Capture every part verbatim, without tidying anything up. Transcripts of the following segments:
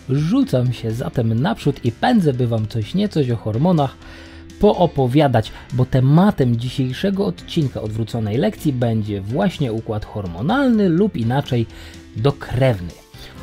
Rzucam się zatem naprzód i pędzę, by wam coś niecoś o hormonach poopowiadać, bo tematem dzisiejszego odcinka odwróconej lekcji będzie właśnie układ hormonalny lub inaczej dokrewny.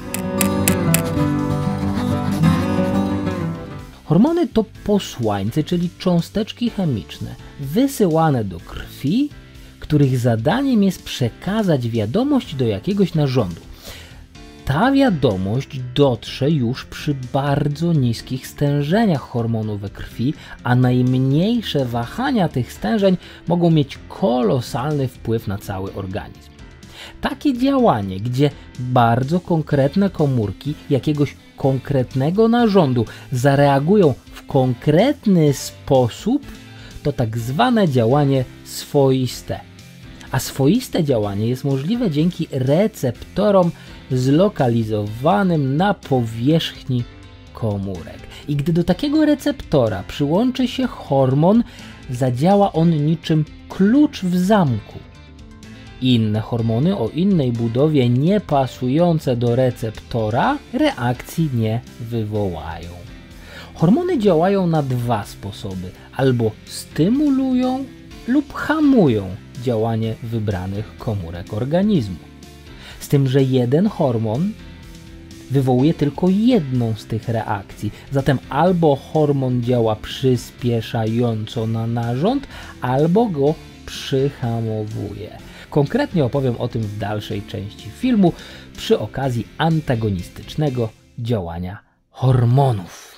Hormony to posłańce, czyli cząsteczki chemiczne wysyłane do krwi, których zadaniem jest przekazać wiadomość do jakiegoś narządu. Ta wiadomość dotrze już przy bardzo niskich stężeniach hormonu we krwi, a najmniejsze wahania tych stężeń mogą mieć kolosalny wpływ na cały organizm. Takie działanie, gdzie bardzo konkretne komórki jakiegoś konkretnego narządu zareagują w konkretny sposób, to tak zwane działanie swoiste. A swoiste działanie jest możliwe dzięki receptorom zlokalizowanym na powierzchni komórek. I gdy do takiego receptora przyłączy się hormon, zadziała on niczym klucz w zamku. Inne hormony o innej budowie, nie pasujące do receptora, reakcji nie wywołają. Hormony działają na dwa sposoby: albo stymulują lub hamują działanie wybranych komórek organizmu. Z tym, że jeden hormon wywołuje tylko jedną z tych reakcji. Zatem albo hormon działa przyspieszająco na narząd, albo go przyhamowuje. Konkretnie opowiem o tym w dalszej części filmu przy okazji antagonistycznego działania hormonów.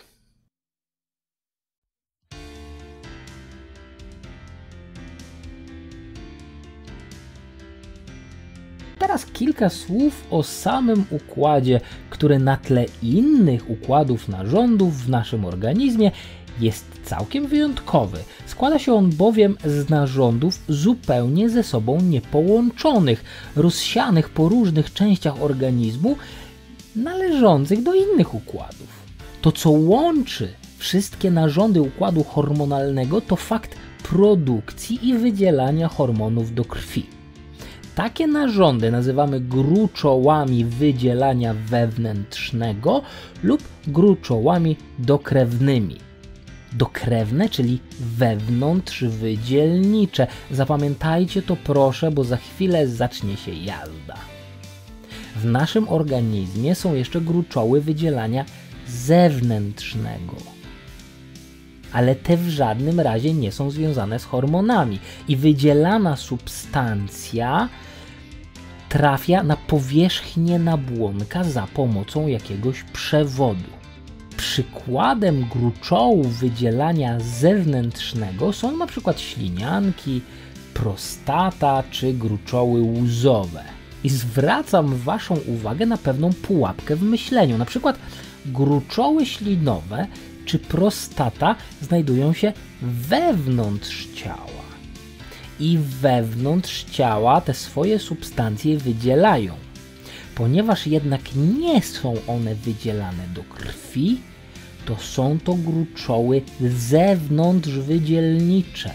Teraz kilka słów o samym układzie, który na tle innych układów narządów w naszym organizmie jest całkiem wyjątkowy. Składa się on bowiem z narządów zupełnie ze sobą niepołączonych, rozsianych po różnych częściach organizmu, należących do innych układów. To, co łączy wszystkie narządy układu hormonalnego, to fakt produkcji i wydzielania hormonów do krwi. Takie narządy nazywamy gruczołami wydzielania wewnętrznego lub gruczołami dokrewnymi. Dokrewne, czyli wewnątrzwydzielnicze. Zapamiętajcie to proszę, bo za chwilę zacznie się jazda. W naszym organizmie są jeszcze gruczoły wydzielania zewnętrznego. Ale te w żadnym razie nie są związane z hormonami i wydzielana substancja trafia na powierzchnię nabłonka za pomocą jakiegoś przewodu. Przykładem gruczołów wydzielania zewnętrznego są na przykład ślinianki, prostata czy gruczoły łzowe. I zwracam waszą uwagę na pewną pułapkę w myśleniu. Na przykład gruczoły ślinowe czy prostata znajdują się wewnątrz ciała. I wewnątrz ciała te swoje substancje wydzielają. Ponieważ jednak nie są one wydzielane do krwi, to są to gruczoły zewnątrzwydzielnicze.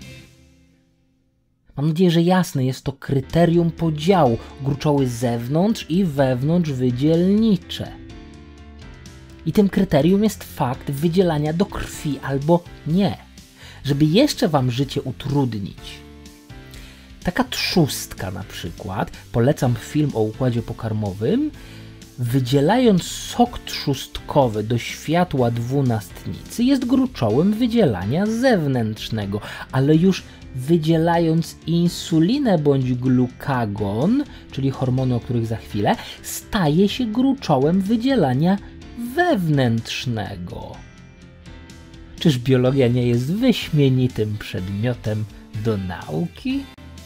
Mam nadzieję, że jasne jest to kryterium podziału: gruczoły zewnątrz i wewnątrzwydzielnicze. I tym kryterium jest fakt wydzielania do krwi albo nie. Żeby jeszcze wam życie utrudnić. Taka trzustka na przykład, polecam film o układzie pokarmowym, wydzielając sok trzustkowy do światła dwunastnicy jest gruczołem wydzielania zewnętrznego, ale już wydzielając insulinę bądź glukagon, czyli hormony, o których za chwilę, staje się gruczołem wydzielania wewnętrznego. Czyż biologia nie jest wyśmienitym przedmiotem do nauki?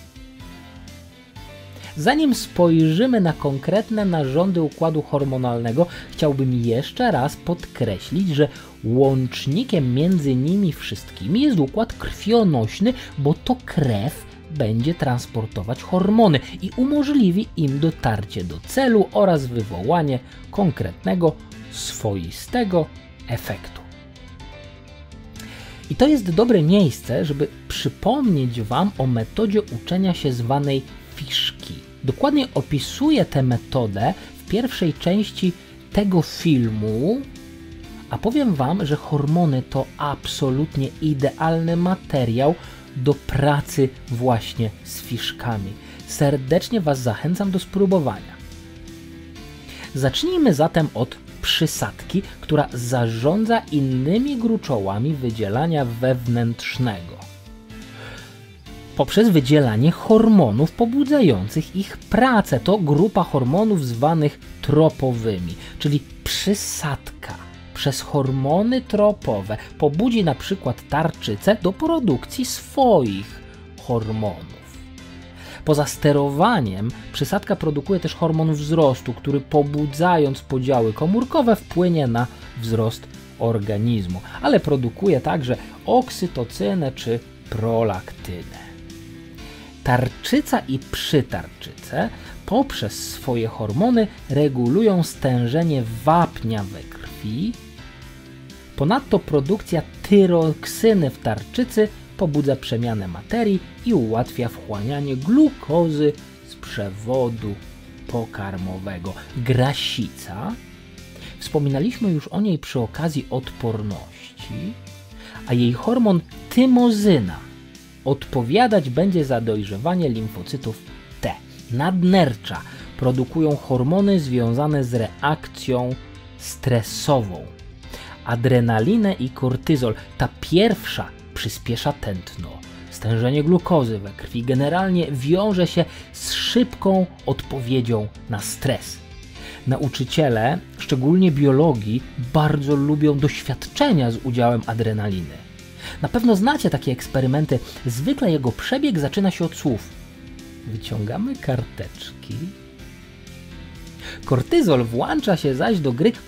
Zanim spojrzymy na konkretne narządy układu hormonalnego, chciałbym jeszcze raz podkreślić, że łącznikiem między nimi wszystkimi jest układ krwionośny, bo to krew będzie transportować hormony i umożliwi im dotarcie do celu oraz wywołanie konkretnego, swoistego efektu. I to jest dobre miejsce, żeby przypomnieć wam o metodzie uczenia się zwanej fiszki. Dokładnie opisuję tę metodę w pierwszej części tego filmu, a powiem Wam, że hormony to absolutnie idealny materiał do pracy właśnie z fiszkami. Serdecznie Was zachęcam do spróbowania. Zacznijmy zatem od przysadki, która zarządza innymi gruczołami wydzielania wewnętrznego poprzez wydzielanie hormonów pobudzających ich pracę. To grupa hormonów zwanych tropowymi, czyli przysadka przez hormony tropowe pobudzi na przykład tarczycę do produkcji swoich hormonów. Poza sterowaniem przysadka produkuje też hormon wzrostu, który pobudzając podziały komórkowe wpłynie na wzrost organizmu, ale produkuje także oksytocynę czy prolaktynę. Tarczyca i przytarczyce poprzez swoje hormony regulują stężenie wapnia we krwi. Ponadto produkcja tyroksyny w tarczycy pobudza przemianę materii i ułatwia wchłanianie glukozy z przewodu pokarmowego. Grasica, wspominaliśmy już o niej przy okazji odporności, a jej hormon tymozyna odpowiadać będzie za dojrzewanie limfocytów T. Nadnercza produkują hormony związane z reakcją stresową. Adrenalinę i kortyzol. Ta pierwsza przyspiesza tętno. Stężenie glukozy we krwi generalnie wiąże się z szybką odpowiedzią na stres. Nauczyciele, szczególnie biologii, bardzo lubią doświadczenia z udziałem adrenaliny. Na pewno znacie takie eksperymenty. Zwykle jego przebieg zaczyna się od słów: wyciągamy karteczki. Kortyzol włącza się zaś do gry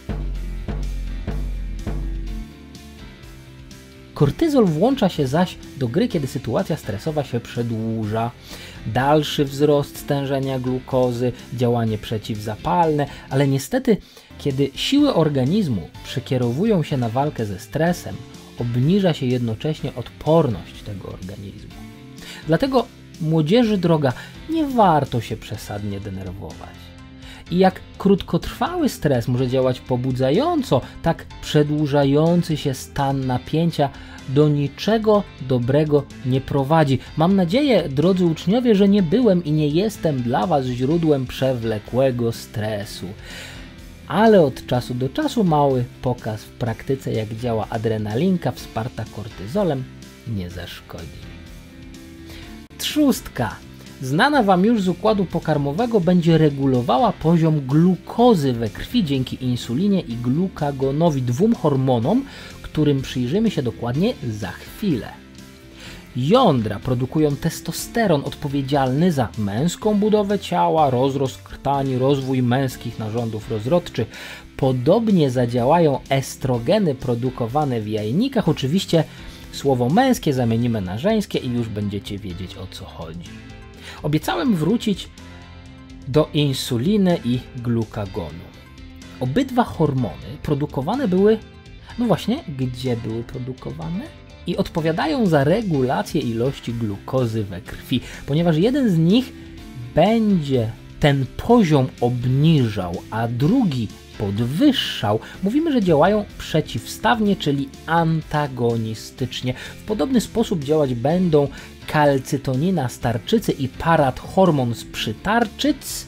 Kortyzol włącza się zaś do gry, kiedy sytuacja stresowa się przedłuża. Dalszy wzrost stężenia glukozy, działanie przeciwzapalne, ale niestety, kiedy siły organizmu przekierowują się na walkę ze stresem, obniża się jednocześnie odporność tego organizmu. Dlatego, młodzieży droga, nie warto się przesadnie denerwować. I jak krótkotrwały stres może działać pobudzająco, tak przedłużający się stan napięcia do niczego dobrego nie prowadzi. Mam nadzieję, drodzy uczniowie, że nie byłem i nie jestem dla Was źródłem przewlekłego stresu. Ale od czasu do czasu mały pokaz w praktyce, jak działa adrenalinka wsparta kortyzolem, nie zaszkodzi. Trzustka, znana Wam już z układu pokarmowego, będzie regulowała poziom glukozy we krwi dzięki insulinie i glukagonowi, dwóm hormonom, którym przyjrzymy się dokładnie za chwilę. Jądra produkują testosteron odpowiedzialny za męską budowę ciała, rozrost krtani, rozwój męskich narządów rozrodczych. Podobnie zadziałają estrogeny produkowane w jajnikach. Oczywiście słowo męskie zamienimy na żeńskie i już będziecie wiedzieć, o co chodzi. Obiecałem wrócić do insuliny i glukagonu. Obydwa hormony produkowane były, no właśnie, gdzie były produkowane? I odpowiadają za regulację ilości glukozy we krwi, ponieważ jeden z nich będzie ten poziom obniżał, a drugi podwyższał. Mówimy, że działają przeciwstawnie, czyli antagonistycznie. W podobny sposób działać będą kalcytonina z tarczycy i parathormon z przytarczyc,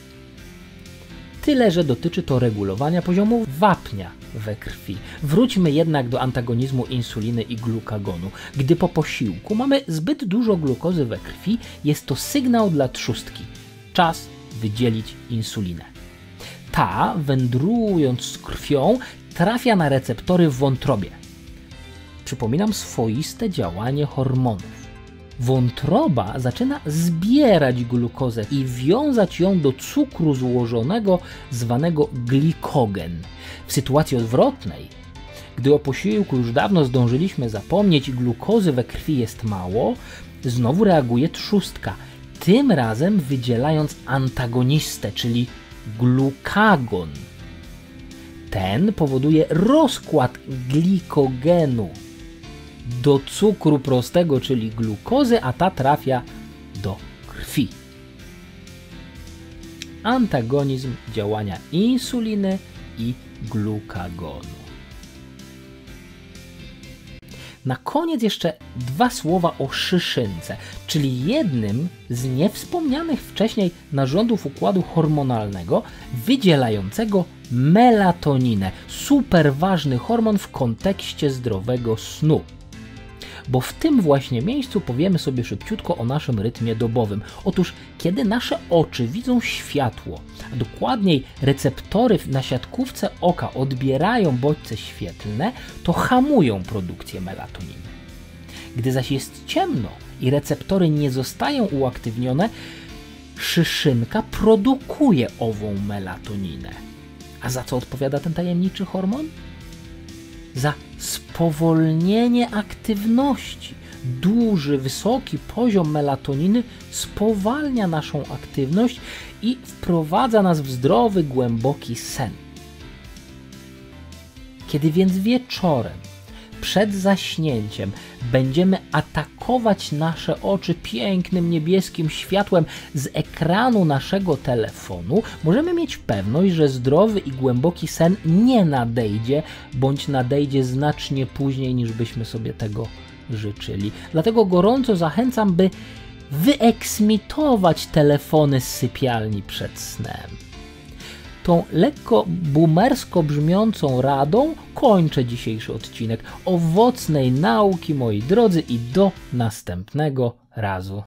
tyle że dotyczy to regulowania poziomu wapnia we krwi. Wróćmy jednak do antagonizmu insuliny i glukagonu. Gdy po posiłku mamy zbyt dużo glukozy we krwi, jest to sygnał dla trzustki. Czas wydzielić insulinę. Ta, wędrując z krwią, trafia na receptory w wątrobie. Przypominam swoiste działanie hormonów. Wątroba zaczyna zbierać glukozę i wiązać ją do cukru złożonego zwanego glikogen. W sytuacji odwrotnej, gdy o posiłku już dawno zdążyliśmy zapomnieć i glukozy we krwi jest mało, znowu reaguje trzustka, tym razem wydzielając antagonistę, czyli glukagon. Ten powoduje rozkład glikogenu do cukru prostego, czyli glukozy, a ta trafia do krwi. Antagonizm działania insuliny i glukagonu. Na koniec jeszcze dwa słowa o szyszynce, czyli jednym z niewspomnianych wcześniej narządów układu hormonalnego wydzielającego melatoninę, super ważny hormon w kontekście zdrowego snu. Bo w tym właśnie miejscu powiemy sobie szybciutko o naszym rytmie dobowym. Otóż, kiedy nasze oczy widzą światło, a dokładniej receptory na siatkówce oka odbierają bodźce świetlne, to hamują produkcję melatoniny. Gdy zaś jest ciemno i receptory nie zostają uaktywnione, szyszynka produkuje ową melatoninę. A za co odpowiada ten tajemniczy hormon? Za spowolnienie aktywności. Duży, wysoki poziom melatoniny spowalnia naszą aktywność i wprowadza nas w zdrowy, głęboki sen. Kiedy więc wieczorem, przed zaśnięciem, będziemy atakować nasze oczy pięknym niebieskim światłem z ekranu naszego telefonu, możemy mieć pewność, że zdrowy i głęboki sen nie nadejdzie, bądź nadejdzie znacznie później, niż byśmy sobie tego życzyli. Dlatego gorąco zachęcam, by wyeksmitować telefony z sypialni przed snem. Tą lekko boomersko brzmiącą radą kończę dzisiejszy odcinek. Owocnej nauki, moi drodzy, i do następnego razu.